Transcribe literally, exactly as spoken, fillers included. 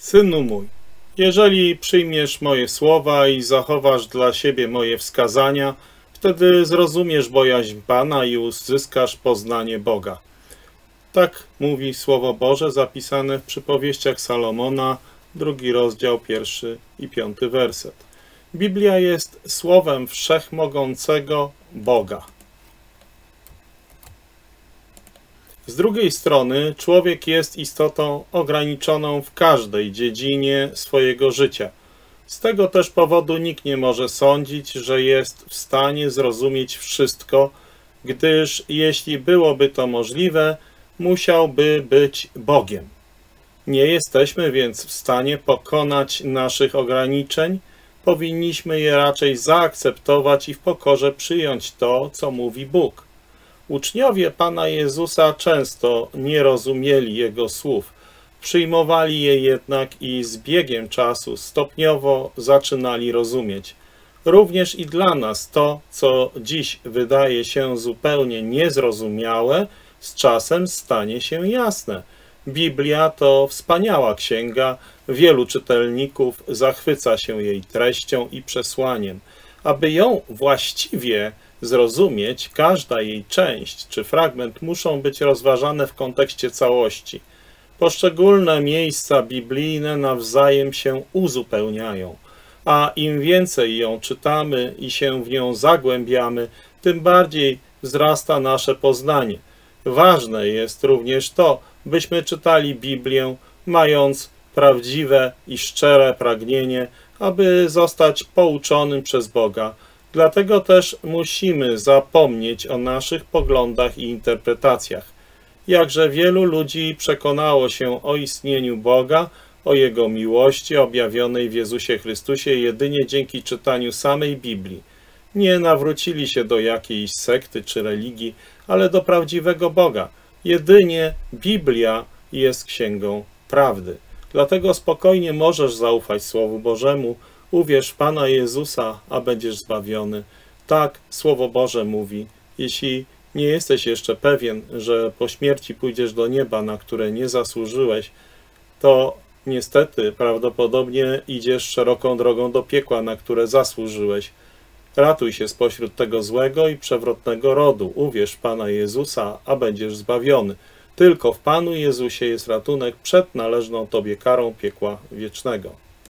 Synu mój, jeżeli przyjmiesz moje słowa i zachowasz dla siebie moje wskazania, wtedy zrozumiesz bojaźń Pana i uzyskasz poznanie Boga. Tak mówi Słowo Boże zapisane w przypowieściach Salomona, drugi rozdział, pierwszy i piąty werset. Biblia jest słowem wszechmogącego Boga. Z drugiej strony człowiek jest istotą ograniczoną w każdej dziedzinie swojego życia. Z tego też powodu nikt nie może sądzić, że jest w stanie zrozumieć wszystko, gdyż jeśli byłoby to możliwe, musiałby być Bogiem. Nie jesteśmy więc w stanie pokonać naszych ograniczeń, powinniśmy je raczej zaakceptować i w pokorze przyjąć to, co mówi Bóg. Uczniowie Pana Jezusa często nie rozumieli Jego słów, przyjmowali je jednak i z biegiem czasu stopniowo zaczynali rozumieć. Również i dla nas to, co dziś wydaje się zupełnie niezrozumiałe, z czasem stanie się jasne. Biblia to wspaniała księga, wielu czytelników zachwyca się jej treścią i przesłaniem. Aby ją właściwie zrozumieć, każda jej część czy fragment muszą być rozważane w kontekście całości. Poszczególne miejsca biblijne nawzajem się uzupełniają, a im więcej ją czytamy i się w nią zagłębiamy, tym bardziej wzrasta nasze poznanie. Ważne jest również to, byśmy czytali Biblię, mając prawdziwe i szczere pragnienie, aby zostać pouczonym przez Boga. Dlatego też musimy zapomnieć o naszych poglądach i interpretacjach. Jakże wielu ludzi przekonało się o istnieniu Boga, o Jego miłości objawionej w Jezusie Chrystusie jedynie dzięki czytaniu samej Biblii. Nie nawrócili się do jakiejś sekty czy religii, ale do prawdziwego Boga. Jedynie Biblia jest księgą prawdy. Dlatego spokojnie możesz zaufać Słowu Bożemu, uwierz w Pana Jezusa, a będziesz zbawiony. Tak Słowo Boże mówi. Jeśli nie jesteś jeszcze pewien, że po śmierci pójdziesz do nieba, na które nie zasłużyłeś, to niestety prawdopodobnie idziesz szeroką drogą do piekła, na które zasłużyłeś. Ratuj się spośród tego złego i przewrotnego rodu. Uwierz w Pana Jezusa, a będziesz zbawiony. Tylko w Panu Jezusie jest ratunek przed należną Tobie karą piekła wiecznego.